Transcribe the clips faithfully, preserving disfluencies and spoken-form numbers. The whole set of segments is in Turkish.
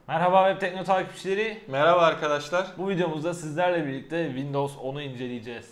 Merhaba Web Tekno takipçileri. Merhaba arkadaşlar. Bu videomuzda sizlerle birlikte Windows onu inceleyeceğiz.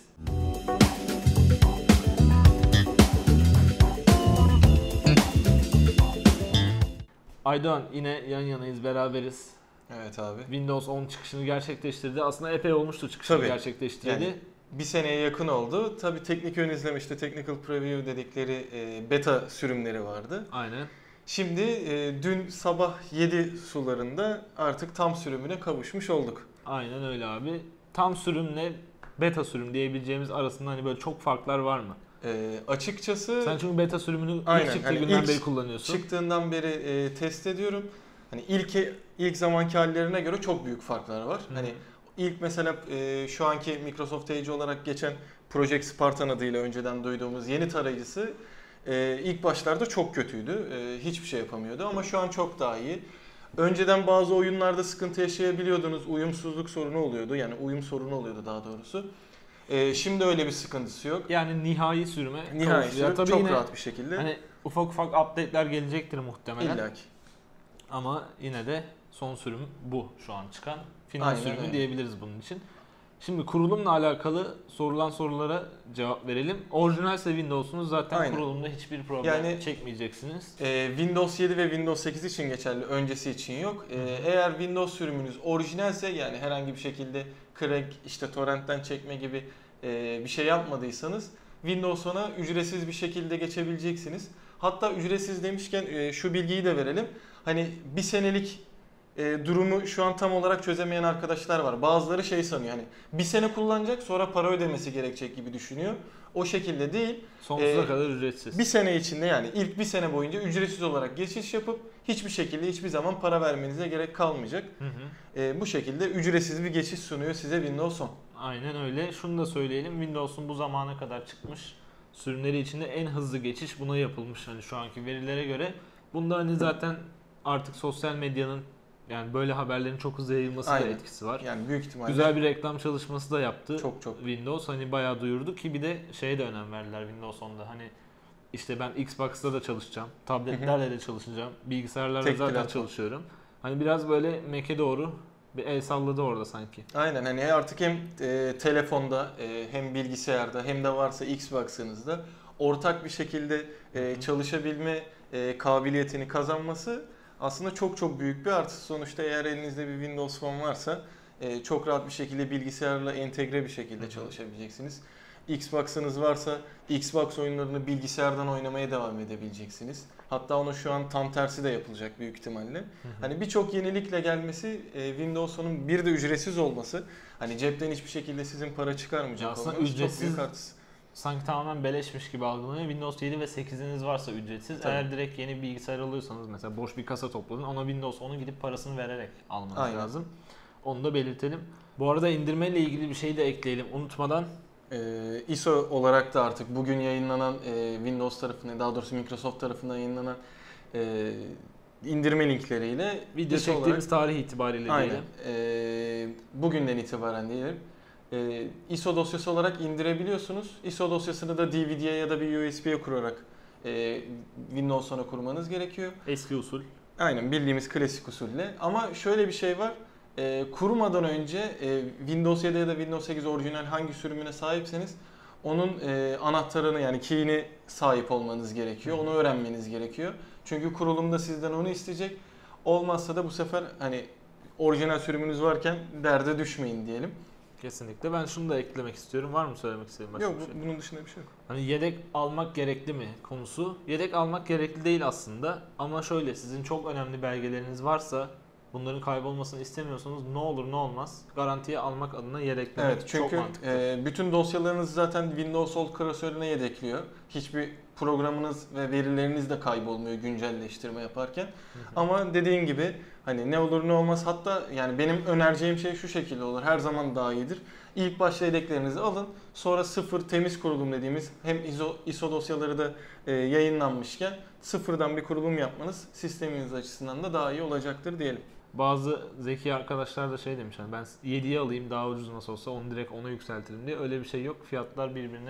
Aydoğan yine yan yanayız, beraberiz. Evet abi. Windows on çıkışını gerçekleştirdi. Aslında epey olmuştu çıkışını Tabii. gerçekleştirdi. Yani bir seneye yakın oldu. Tabii teknik ön izleme, işte technical preview dedikleri e, beta sürümleri vardı. Aynen. Şimdi e, dün sabah yedi sularında artık tam sürümüne kavuşmuş olduk. Aynen öyle abi. Tam sürümle beta sürüm diyebileceğimiz arasında hani böyle çok farklar var mı? E, açıkçası Sen çünkü beta sürümünü Aynen, ilk çıktığı hani günden ilk beri kullanıyorsun. çıktığından beri e, test ediyorum. Hani ilk ilk zamanki hallerine göre çok büyük farklar var. Hı. Hani ilk mesela e, şu anki Microsoft Edge olarak geçen Project Spartan adıyla önceden duyduğumuz yeni tarayıcısı e, ilk başlarda çok kötüydü. E, hiçbir şey yapamıyordu ama şu an çok daha iyi. Önceden bazı oyunlarda sıkıntı yaşayabiliyordunuz. Uyumsuzluk sorunu oluyordu. Yani uyum sorunu oluyordu daha doğrusu. E, şimdi öyle bir sıkıntısı yok. Yani nihai sürüme Nihai kavuşuyor. sürüm Tabii çok yine rahat bir şekilde. hani ufak ufak update'ler gelecektir muhtemelen. İlla ki. Ama yine de son sürüm bu şu an çıkan. Final Aynen sürümü öyle. diyebiliriz bunun için. Şimdi kurulumla alakalı sorulan sorulara cevap verelim. Orijinalse Windows'unuz zaten Aynen. kurulumda hiçbir problem Yani- çekmeyeceksiniz. Ee, Windows yedi ve Windows sekiz için geçerli, öncesi için yok. Ee, eğer Windows sürümünüz orijinalse, yani herhangi bir şekilde crack, işte torrentten çekme gibi e, bir şey yapmadıysanız Windows ona ücretsiz bir şekilde geçebileceksiniz. Hatta ücretsiz demişken e, şu bilgiyi de verelim. Hani bir senelik e, durumu şu an tam olarak çözemeyen arkadaşlar var. Bazıları şey sanıyor, hani bir sene kullanacak sonra para ödemesi gerekecek gibi düşünüyor. O şekilde değil. Sonsuza Ee, kadar ücretsiz. Bir sene içinde, yani ilk bir sene boyunca ücretsiz olarak geçiş yapıp hiçbir şekilde hiçbir zaman para vermenize gerek kalmayacak. Hı hı. Ee, bu şekilde ücretsiz bir geçiş sunuyor size Windows on. Aynen öyle. Şunu da söyleyelim. Windows'un bu zamana kadar çıkmış sürümleri içinde en hızlı geçiş buna yapılmış. Hani şu anki verilere göre. Bunda hani zaten artık sosyal medyanın, yani böyle haberlerin çok hızlı yayılması da Aynen. etkisi var. Yani büyük ihtimalle Güzel bir reklam çalışması da yaptı. çok çok. Windows hani bayağı duyurdu ki bir de şeye de önem verdiler Windows on'da. Hani işte ben Xbox'ta da çalışacağım, tabletlerle de çalışacağım, bilgisayarlarla Tek zaten platform. çalışıyorum. Hani biraz böyle Mac'e doğru bir el salladı orada sanki. Aynen, hani artık hem e, telefonda e, hem bilgisayarda hem de varsa Xbox'ınızda ortak bir şekilde e, çalışabilme e, kabiliyetini kazanması aslında çok çok büyük bir artı. Sonuçta eğer elinizde bir Windows Phone varsa e, çok rahat bir şekilde bilgisayarla entegre bir şekilde çalışabileceksiniz. Xbox'ınız varsa Xbox oyunlarını bilgisayardan oynamaya devam edebileceksiniz. Hatta onun şu an tam tersi de yapılacak büyük ihtimalle. Hani birçok yenilikle gelmesi, e, Windows on'un bir de ücretsiz olması, hani cepten hiçbir şekilde sizin para çıkarmayacak Aslında olması ücretsiz- çok büyük artısı. Sanki tamamen beleşmiş gibi algılanıyor. Windows yedi ve sekiziniz varsa ücretsiz. Tabii. Eğer direkt yeni bir bilgisayar alıyorsanız, mesela boş bir kasa topladın, ona Windows onu gidip parasını vererek almanız Aynen. lazım. Onu da belirtelim. Bu arada indirmeyle ilgili bir şey de ekleyelim unutmadan. Ee, I S O olarak da artık bugün yayınlanan e, Windows tarafından, daha doğrusu Microsoft tarafından yayınlanan e, indirme linkleriyle Video I S O çektiğimiz tarih itibariyle Aynen. diyelim. Ee, bugünden itibaren diyelim. Ee, I S O dosyası olarak indirebiliyorsunuz. I S O dosyasını da D V D'ye ya da bir U S B'ye kurarak e, Windows ona kurmanız gerekiyor. Eski usul. Aynen, bildiğimiz klasik usulle. Ama şöyle bir şey var. E, kurmadan önce e, Windows yedi ya da Windows sekiz orijinal hangi sürümüne sahipseniz onun e, anahtarını, yani key'ini sahip olmanız gerekiyor. Onu öğrenmeniz gerekiyor. Çünkü kurulumda sizden onu isteyecek. Olmazsa da bu sefer hani orijinal sürümünüz varken derde düşmeyin diyelim. Kesinlikle. Ben şunu da eklemek istiyorum. Var mı söylemek istediğin başka Yok, bir şey? bu- bunun dışında bir şey yok. Hani yedek almak gerekli mi konusu. Yedek almak gerekli değil aslında. Ama şöyle, sizin çok önemli belgeleriniz varsa, bunların kaybolmasını istemiyorsanız, ne olur ne olmaz garantiye almak adına yedeklemek Evet, çünkü çok mantıklı. e, bütün dosyalarınız zaten Windows Old klasörüne yedekliyor. Hiçbir programınız ve verileriniz de kaybolmuyor güncelleştirme yaparken. Ama dediğin gibi hani ne olur ne olmaz, hatta yani benim önereceğim şey şu şekilde olur. Her zaman daha iyidir. İlk başta yedeklerinizi alın. Sonra sıfır temiz kurulum dediğimiz, hem I S O, I S O dosyaları da e, yayınlanmışken sıfırdan bir kurulum yapmanız sisteminiz açısından da daha iyi olacaktır diyelim. Bazı zeki arkadaşlar da şey demiş, hani ben yediye alayım daha ucuz nasıl olsa, onu direkt ona yükseltirim diye. Öyle bir şey yok. Fiyatlar birbirine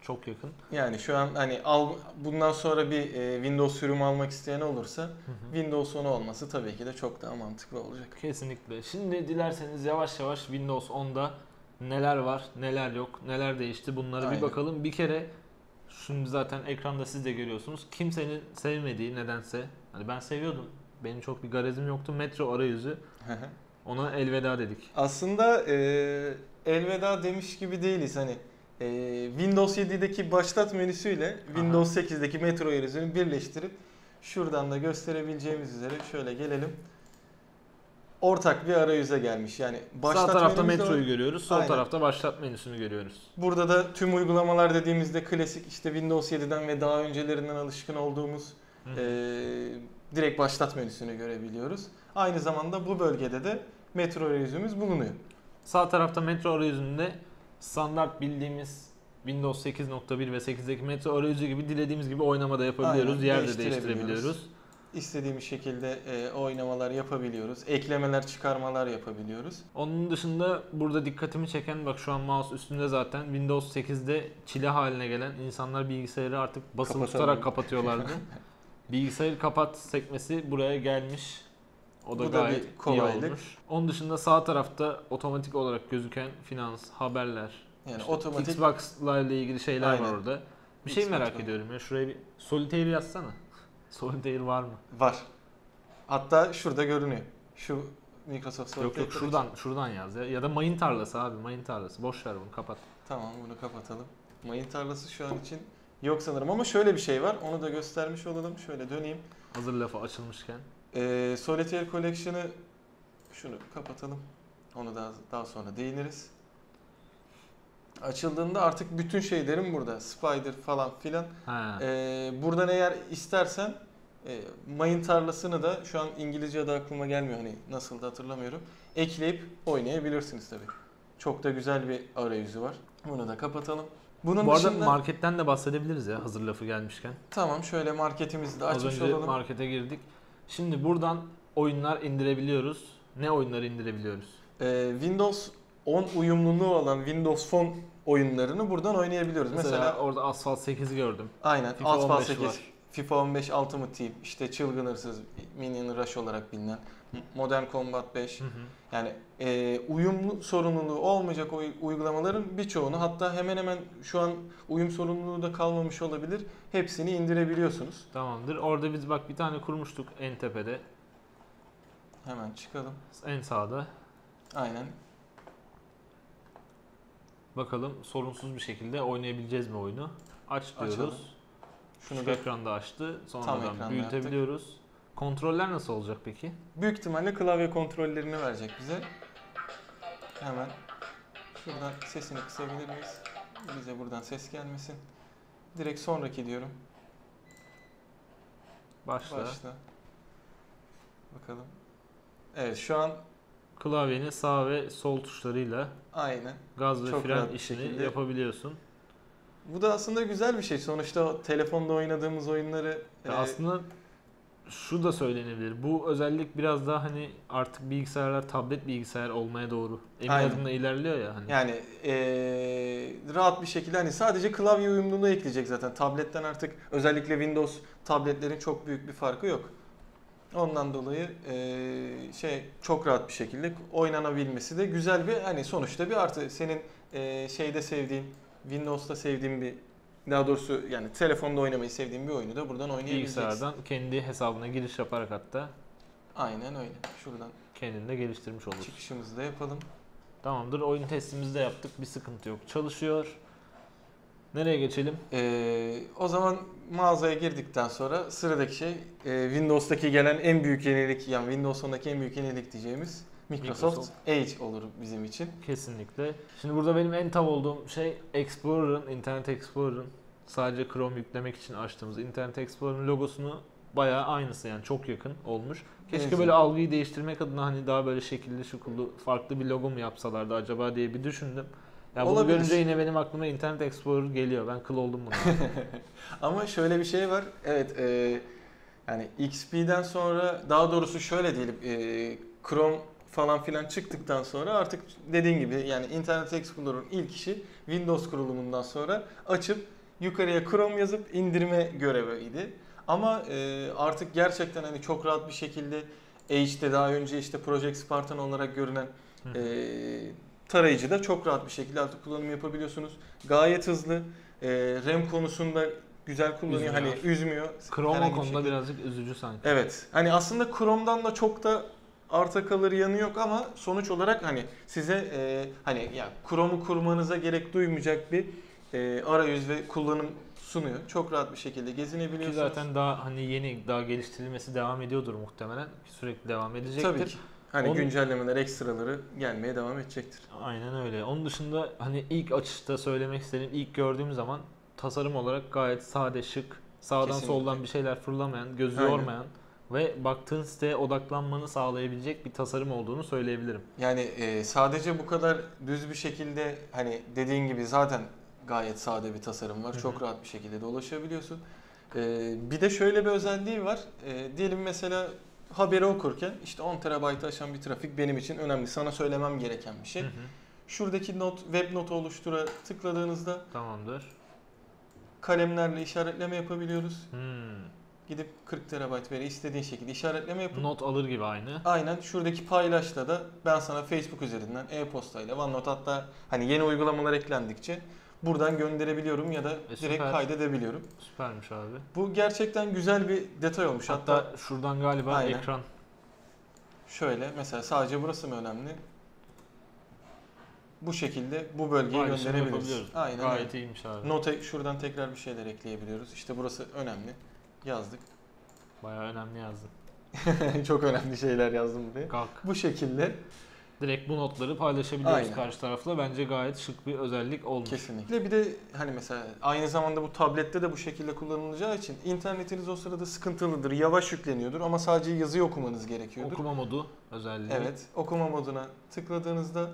Çok yakın. Yani şu an hani al, bundan sonra bir e, Windows sürümü almak isteyen olursa Hı hı. Windows on olması tabii ki de çok daha mantıklı olacak. Kesinlikle. Şimdi dilerseniz yavaş yavaş Windows onda neler var, neler yok, neler değişti bunlara Aynen. bir bakalım. Bir kere şimdi zaten ekranda siz de görüyorsunuz. Kimsenin sevmediği nedense, hani ben seviyordum. Benim çok bir garezim yoktu. Metro arayüzü. Ona elveda dedik. Aslında e, elveda demiş gibi değiliz hani. E, Windows yedideki başlat menüsüyle Windows sekizdeki Metro arayüzünü birleştirip şuradan da gösterebileceğimiz üzere şöyle gelelim. Ortak bir arayüze gelmiş. Yani başlat Sağ tarafta menümüz de Metro'yu var. görüyoruz. Sol Aynen. tarafta başlat menüsünü görüyoruz. Burada da tüm uygulamalar dediğimizde klasik işte Windows yediden ve daha öncelerinden alışkın olduğumuz Hı. e, direkt başlat menüsünü görebiliyoruz. Aynı zamanda bu bölgede de Metro arayüzümüz bulunuyor. Sağ tarafta Metro arayüzünde standart bildiğimiz Windows sekiz nokta bir ve sekizdeki Metro arayüzü gibi dilediğimiz gibi oynama da yapabiliyoruz. Aynen, Yer de değiştirebiliyoruz. değiştirebiliyoruz. İstediğimiz şekilde e, oynamalar yapabiliyoruz. Eklemeler, çıkarmalar yapabiliyoruz. Onun dışında burada dikkatimi çeken, bak şu an mouse üstünde zaten, Windows sekizde çile haline gelen, insanlar bilgisayarı artık basılı Kapatamıyor. tutarak kapatıyorlardı. Bilgisayarı kapat sekmesi buraya gelmiş. O da Bu da gayet bir iyi kolaylık. olmuş. Onun dışında sağ tarafta otomatik olarak gözüken finans, haberler, Yani işte otomatik Xbox'la ile ilgili şeyler Aynen. var orada. Bir şey Xbox merak var. ediyorum ya, şuraya bir Solitaire yazsana. Solitaire var mı? var. Hatta şurada görünüyor. Şu Microsoft Yok yok, Solitaire şuradan şuradan yaz ya. Ya da mayın tarlası abi, mayın tarlası. Boş ver bunu, kapat. Tamam, bunu kapatalım. Mayın tarlası şu an için yok sanırım ama şöyle bir şey var. Onu da göstermiş olalım. Şöyle döneyim. Hazır lafı açılmışken. Ee, Solitaire Collection'ı şunu kapatalım. Onu daha daha sonra değiniriz. Açıldığında artık bütün şeylerim burada. Spider falan filan. Ha. Ee, buradan eğer istersen e, mayın tarlasını da şu an İngilizce adı aklıma gelmiyor. Hani nasıl da hatırlamıyorum. Ekleyip oynayabilirsiniz tabii. Çok da güzel bir arayüzü var. Bunu da kapatalım. Bunun Bu arada dışında marketten de bahsedebiliriz ya, hazır lafı gelmişken. tamam, şöyle marketimizi de Az açmış önce olalım. markete girdik. Şimdi buradan oyunlar indirebiliyoruz. Ne oyunları indirebiliyoruz? Ee, Windows on uyumluluğu olan Windows Phone oyunlarını buradan oynayabiliyoruz. Mesela, Mesela, orada Asphalt sekizi gördüm. aynen FIFA Asphalt on beş sekiz, var. FIFA on beş Ultimate Team, işte Çılgın Hırsız, Minion Rush olarak bilinen, Modern Combat beş. Hı hı. Yani e, uyumlu sorunluluğu olmayacak o uygulamaların birçoğunu, hatta hemen hemen şu an uyum sorunluluğu da kalmamış olabilir, hepsini indirebiliyorsunuz. Tamamdır. Orada biz bak bir tane kurmuştuk en tepede. Hemen çıkalım. En sağda. Aynen. Bakalım sorunsuz bir şekilde oynayabileceğiz mi oyunu? Aç diyoruz. Açalım. Şunu Şu da ekranda açtı. Tam Sonradan ekranda büyütebiliyoruz. Kontroller nasıl olacak peki? büyük ihtimalle klavye kontrollerini verecek bize. Hemen şuradan sesini kısabilir miyiz? Bize buradan ses gelmesin. Direkt sonraki diyorum. Başla. Başla. Bakalım. Evet, şu an Klavyenin sağ ve sol tuşlarıyla aynen. gaz ve Çok fren rahat bir işini şekilde. yapabiliyorsun. Bu da aslında güzel bir şey. Sonuçta o telefonda oynadığımız oyunları Ya e, aslında şu da söylenebilir. Bu özellik biraz daha hani artık bilgisayarlar tablet bilgisayar olmaya doğru emin Aynen. adımla ilerliyor ya hani. yani e, rahat bir şekilde, hani sadece klavye uyumluluğu ekleyecek zaten. Tabletten artık, özellikle Windows tabletlerin çok büyük bir farkı yok. Ondan dolayı e, şey çok rahat bir şekilde oynanabilmesi de güzel bir, hani sonuçta bir artı. Senin e, şeyde sevdiğin, Windows'ta sevdiğin bir, daha doğrusu yani telefonda oynamayı sevdiğin bir oyunu da buradan oynayabileceksin. Bilgisayardan kendi hesabına giriş yaparak hatta Aynen öyle. Şuradan kendini de geliştirmiş olursun. çıkışımızı da yapalım. Tamamdır. Oyun testimizi de yaptık. Bir sıkıntı yok. Çalışıyor. Nereye geçelim? Ee, o zaman mağazaya girdikten sonra sıradaki şey e, Windows'taki gelen en büyük yenilik, yani Windows ondaki en büyük yenilik diyeceğimiz Microsoft, Microsoft Edge olur bizim için. Kesinlikle. Şimdi burada benim en tav olduğum şey Explorer'ın, Internet Explorer'ın sadece Chrome yüklemek için açtığımız Internet Explorer'ın logosunu bayağı aynısı, yani çok yakın olmuş. Keşke Evet. böyle algıyı değiştirmek adına hani daha böyle şekilli şukullu farklı bir logo mu yapsalardı acaba diye bir düşündüm. Ya bunu Olabilir. görünce yine benim aklıma Internet Explorer geliyor. Ben kıl oldum buna. Ama şöyle bir şey var. Evet, e, yani X P'den sonra, daha doğrusu şöyle diyelim, e, Chrome falan filan çıktıktan sonra artık dediğin gibi, yani Internet Explorer'ın ilk işi Windows kurulumundan sonra açıp yukarıya Chrome yazıp indirme göreviydi. Ama e, artık gerçekten hani çok rahat bir şekilde Edge'de daha önce işte Project Spartan olarak görünen e, tarayıcıda çok rahat bir şekilde artık kullanım yapabiliyorsunuz. Gayet hızlı. E, RAM konusunda güzel kullanıyor. Üzmüyor. Hani üzmüyor. Chrome o Herhangi bir konuda şekilde. birazcık üzücü sanki. Evet. Hani aslında Chrome'dan da çok da arta kalır yanı yok ama sonuç olarak hani size e, hani ya Chrome'u kurmanıza gerek duymayacak bir e, arayüz ve kullanım sunuyor. Çok rahat bir şekilde Ki gezinebiliyorsunuz. zaten daha hani yeni, daha geliştirilmesi devam ediyordur muhtemelen. Sürekli devam edecektir. Tabii ki. Hani Onun- güncellemeler, ekstraları gelmeye devam edecektir. Aynen öyle. Onun dışında hani ilk açışta söylemek istediğim, ilk gördüğüm zaman tasarım olarak gayet sade, şık, sağdan Kesinlikle. soldan bir şeyler fırlamayan, gözü Aynen. yormayan ve baktığın siteye odaklanmanı sağlayabilecek bir tasarım olduğunu söyleyebilirim. Yani e, sadece bu kadar düz bir şekilde hani dediğin gibi zaten gayet sade bir tasarım var. Hı hı. Çok rahat bir şekilde de ulaşabiliyorsun. E, bir de şöyle bir özelliği var. E, diyelim mesela haberi okurken işte on terabaytı aşan bir trafik benim için önemli. Sana söylemem gereken bir şey. Hı hı. Şuradaki not, web notu oluştura tıkladığınızda Tamamdır. kalemlerle işaretleme yapabiliyoruz. Hmm. Gidip kırk terabayt veri istediğin şekilde işaretleme yapıp Not alır gibi aynı. aynen şuradaki paylaşla da ben sana Facebook üzerinden e-postayla OneNote hatta hani yeni uygulamalar eklendikçe buradan gönderebiliyorum ya da direkt süper. kaydedebiliyorum. Süpermiş abi. Bu gerçekten güzel bir detay olmuş. Hatta, Hatta şuradan galiba Aynen. ekran. şöyle mesela sadece burası mı önemli? Bu şekilde bu bölgeye Paylaşım gönderebiliriz. yapabiliyoruz. Aynen Gayet öyle. iyiymiş abi. Nota şuradan tekrar bir şeyler ekleyebiliyoruz. İşte burası önemli. Yazdık. Bayağı önemli yazdın. Çok önemli şeyler yazdım buraya. Kalk. Bu şekilde Direkt bu notları paylaşabiliyoruz Aynen. karşı tarafla. Bence gayet şık bir özellik olmuş. kesinlikle. Bir de hani mesela aynı zamanda bu tablette de bu şekilde kullanılacağı için internetiniz o sırada sıkıntılıdır, yavaş yükleniyordur ama sadece yazıyı okumanız gerekiyordur. Okuma modu özelliği. Evet, okuma moduna tıkladığınızda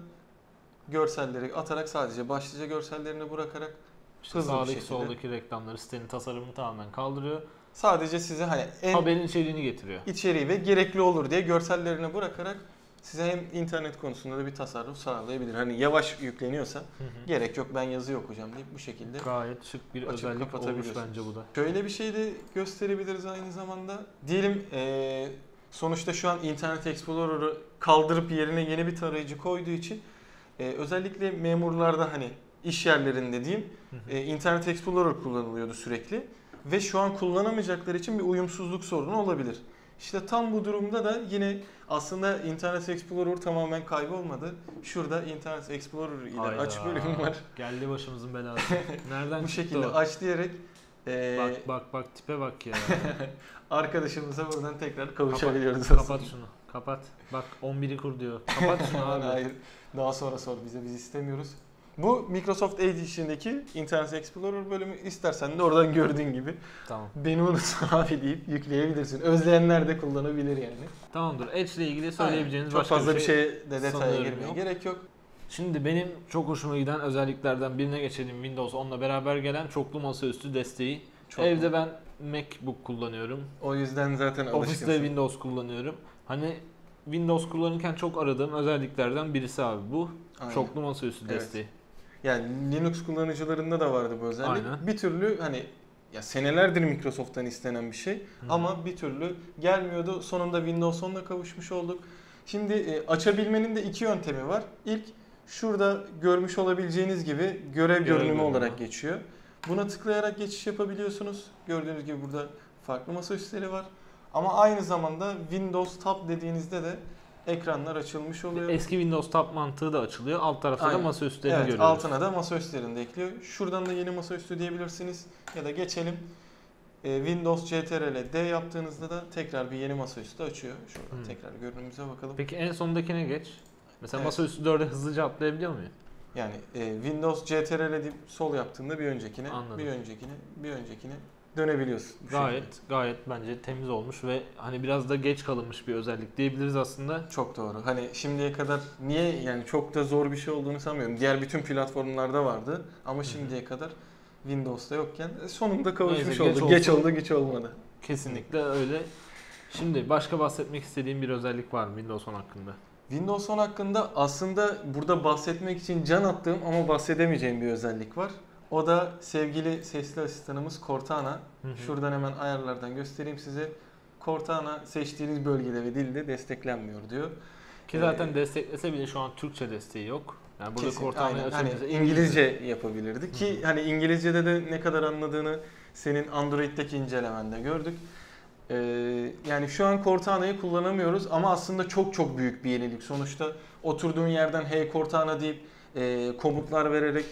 görselleri atarak sadece başlıca görsellerini bırakarak İşte hızlı bir sağdaki şekilde. soldaki reklamları sitenin tasarımını tamamen kaldırıyor. sadece size hani en Haberin içeriğini getiriyor. içeriği ve gerekli olur diye görsellerini bırakarak size hem internet konusunda da bir tasarruf sağlayabilir. Hani yavaş yükleniyorsa Hı hı. gerek yok ben yazı okuyacağım deyip bu şekilde. Gayet şık bir Açıp özellik olmuş kapatabiliyorsunuz. bence bu da. Şöyle bir şey de gösterebiliriz aynı zamanda. Diyelim eee, sonuçta şu an Internet Explorer'ı kaldırıp yerine yeni bir tarayıcı koyduğu için eee, özellikle memurlarda hani iş yerlerinde diyeyim Hı hı. eee, Internet Explorer kullanılıyordu sürekli. Ve şu an kullanamayacakları için bir uyumsuzluk sorunu olabilir. İşte tam bu durumda da yine aslında Internet Explorer tamamen kaybolmadı. Şurada Internet Explorer ile Hayda. aç bölümü var. Geldi başımızın belası. Nereden Bu çıktı şekilde o? aç diyerek eee, Bak bak bak tipe bak ya. arkadaşımıza buradan tekrar kavuşabiliyoruz. Kapat aslında. şunu. Kapat. Bak on biri kur diyor. Kapat şunu abi. Hayır. Daha sonra sor bize biz istemiyoruz. Bu Microsoft Edge içindeki Internet Explorer bölümü istersen de oradan gördüğün gibi Tamam. beni unutma abi deyip yükleyebilirsin. Özleyenler de kullanabilir yani. Tamamdır. Edge ile ilgili söyleyebileceğiniz Çok başka fazla bir şey. şeye de detaya sanıyorum girmeye yok. gerek yok. Şimdi benim çok hoşuma giden özelliklerden birine geçelim. Windows onla beraber gelen çoklu masaüstü desteği. Çok Evde ben MacBook kullanıyorum. O yüzden zaten Ofiste alışkınsın. Windows kullanıyorum. Hani Windows kullanırken çok aradığım özelliklerden birisi abi bu. Aynen. Çoklu masaüstü Evet. desteği. Yani Linux kullanıcılarında da vardı bu özellik. Aynen. Bir türlü hani ya senelerdir Microsoft'tan istenen bir şey Hı. ama bir türlü gelmiyordu. Sonunda Windows onla kavuşmuş olduk. Şimdi e, açabilmenin de iki yöntemi var. İlk şurada görmüş olabileceğiniz gibi görev Görev görünümü görünümü. olarak geçiyor. Buna tıklayarak geçiş yapabiliyorsunuz. Gördüğünüz gibi burada farklı masaüstleri var. Ama aynı zamanda Windows Tab dediğinizde de ekranlar açılmış oluyor. Eski Windows Tab mantığı da açılıyor. Alt tarafta Aynen. da masaüstlerini Evet, görüyoruz. altına da masaüstlerini de ekliyor. Şuradan da yeni masaüstü diyebilirsiniz. Ya da geçelim. Ee, Windows C T R L D yaptığınızda da tekrar bir yeni masaüstü açıyor. Şuradan Hmm. tekrar görünümüze bakalım. Peki en sondakine geç. Mesela Evet. masaüstü dörde hızlıca atlayabiliyor muyum? Yani e, Windows C T R L deyip sol yaptığında bir öncekine, Anladım. bir öncekine, bir öncekine dönebiliyorsun. Bu Gayet şekilde. gayet bence temiz olmuş ve hani biraz da geç kalınmış bir özellik diyebiliriz aslında. Çok doğru. Hani şimdiye kadar niye yani çok da zor bir şey olduğunu sanmıyorum. Diğer bütün platformlarda vardı ama şimdiye kadar Windows'ta yokken e, sonunda kavuşmuş Neyse, geç oldu. Geç olsun. oldu, güç olmadı. Kesinlikle öyle. Şimdi başka bahsetmek istediğim bir özellik var mı Windows on hakkında? Windows on hakkında aslında burada bahsetmek için can attığım ama bahsedemeyeceğim bir özellik var. O da sevgili sesli asistanımız Cortana. Hı hı. Şuradan hemen ayarlardan göstereyim size. Cortana seçtiğiniz bölgede ve dilde desteklenmiyor diyor. Ki zaten ee, desteklese bile şu an Türkçe desteği yok. Yani burada Cortana'yı hani açınca İngilizce yapabilirdi ki hani İngilizce'de de ne kadar anladığını senin Android'deki incelemende gördük. Ee, yani şu an Cortana'yı kullanamıyoruz ama aslında çok çok büyük bir yenilik. Sonuçta oturduğun yerden hey Cortana deyip e, komutlar vererek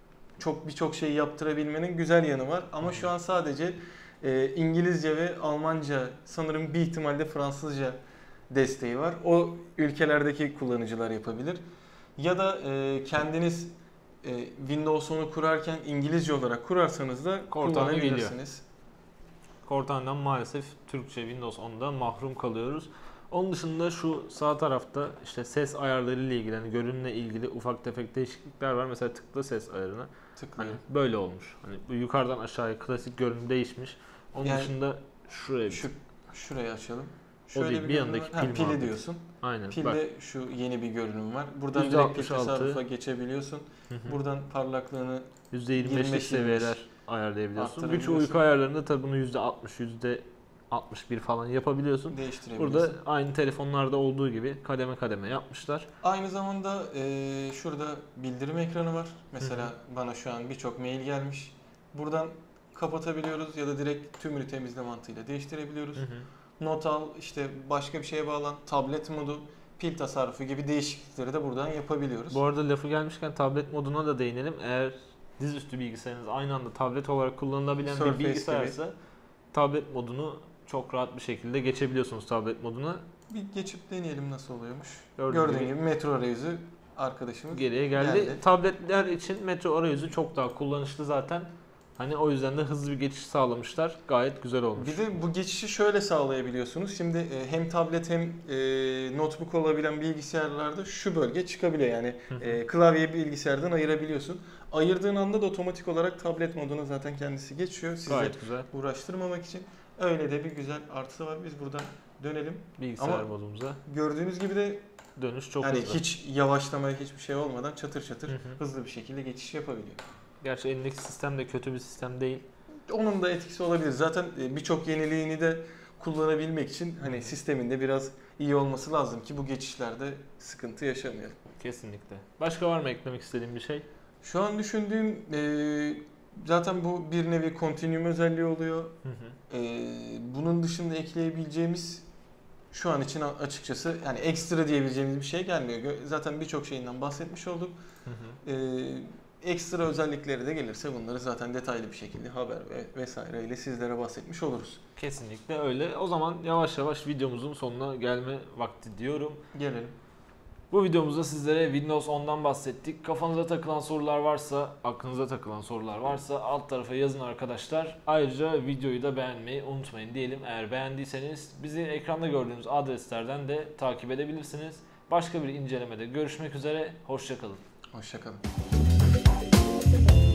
çok birçok şeyi yaptırabilmenin güzel yanı var. Ama şu an sadece e, İngilizce ve Almanca, sanırım bir ihtimalle Fransızca desteği var. O ülkelerdeki kullanıcılar yapabilir. Ya da e, kendiniz e, Windows onu kurarken İngilizce olarak kurarsanız da Cortana geliyor. kullanabilirsiniz. Cortana'dan maalesef Türkçe Windows onda mahrum kalıyoruz. Onun dışında şu sağ tarafta işte ses ayarları ile ilgili, yani görünümle ilgili ufak tefek değişiklikler var. Mesela tıkla ses ayarına. Tıklıyor. Hani böyle olmuş. Hani bu yukarıdan aşağıya klasik görünüm değişmiş. Onun yani dışında şuraya şu şurayı açalım. Şöyle o değil, bir, bir yanındaki ha, pil pili muhabbeti diyorsun. Aynen. Pilde bak. şu yeni bir görünüm var. Buradan yüzde direkt altmış pil altı tasarrufa geçebiliyorsun. Hı hı. Buradan parlaklığını yüzde yirmi beşlik seviyeler ayarlayabiliyorsun. Güç uyku ayarlarında tabi bunu yüzde altmış, yüzde altmış bir falan yapabiliyorsun. Değiştirebiliyorsun. Burada aynı telefonlarda olduğu gibi kademe kademe yapmışlar. Aynı zamanda e, şurada bildirim ekranı var. Mesela hı hı. bana şu an birçok mail gelmiş. Buradan kapatabiliyoruz ya da direkt tümünü temizle mantığıyla değiştirebiliyoruz. Hı hı. Not al, işte başka bir şeye bağlan, tablet modu, pil tasarrufu gibi değişiklikleri de buradan yapabiliyoruz. Bu arada lafı gelmişken tablet moduna da değinelim. Eğer dizüstü bilgisayarınız aynı anda tablet olarak kullanılabilen Surface bir bilgisayarsa gibi. Tablet modunu çok rahat bir şekilde geçebiliyorsunuz tablet moduna. Bir geçip deneyelim nasıl oluyormuş. Gördüğün, Gördüğün gibi, gibi metro arayüzü arkadaşımız geriye geldi. geldi. Tabletler için metro arayüzü çok daha kullanışlı zaten. Hani o yüzden de hızlı bir geçiş sağlamışlar. Gayet güzel olmuş. Bir de bu geçişi şöyle sağlayabiliyorsunuz. Şimdi hem tablet hem notebook olabilen bilgisayarlarda şu bölge çıkabiliyor. Yani e, klavyeyi bilgisayardan ayırabiliyorsun. Ayırdığın anda da otomatik olarak tablet moduna zaten kendisi geçiyor. Sizi Gayet güzel. uğraştırmamak için. Öyle de bir güzel artısı var. Biz buradan dönelim. Bilgisayar Ama modumuza. Gördüğünüz gibi de dönüş çok yani hızlı. Hiç yavaşlamaya hiçbir şey olmadan çatır çatır hı hı. hızlı bir şekilde geçiş yapabiliyor. Gerçi elindeki sistem de kötü bir sistem değil. Onun da etkisi olabilir. Zaten birçok yeniliğini de kullanabilmek için hani sisteminde biraz iyi olması lazım ki bu geçişlerde sıkıntı yaşamayalım. Kesinlikle. Başka var mı eklemek istediğin bir şey? Şu an düşündüğüm e, zaten bu bir nevi continuum özelliği oluyor. Hı hı. E, bunun dışında ekleyebileceğimiz şu an için açıkçası yani ekstra diyebileceğimiz bir şey gelmiyor. Zaten birçok şeyinden bahsetmiş olduk. Hı hı. E, Ekstra özellikleri de gelirse bunları zaten detaylı bir şekilde haber ve vesaireyle sizlere bahsetmiş oluruz. Kesinlikle öyle. O zaman yavaş yavaş videomuzun sonuna gelme vakti diyorum. Gelelim. Bu videomuzda sizlere Windows ondan bahsettik. Kafanıza takılan sorular varsa, aklınıza takılan sorular varsa alt tarafa yazın arkadaşlar. Ayrıca videoyu da beğenmeyi unutmayın diyelim. Eğer beğendiyseniz bizi ekranda gördüğünüz adreslerden de takip edebilirsiniz. Başka bir incelemede görüşmek üzere. Hoşça kalın. Hoşça kalın.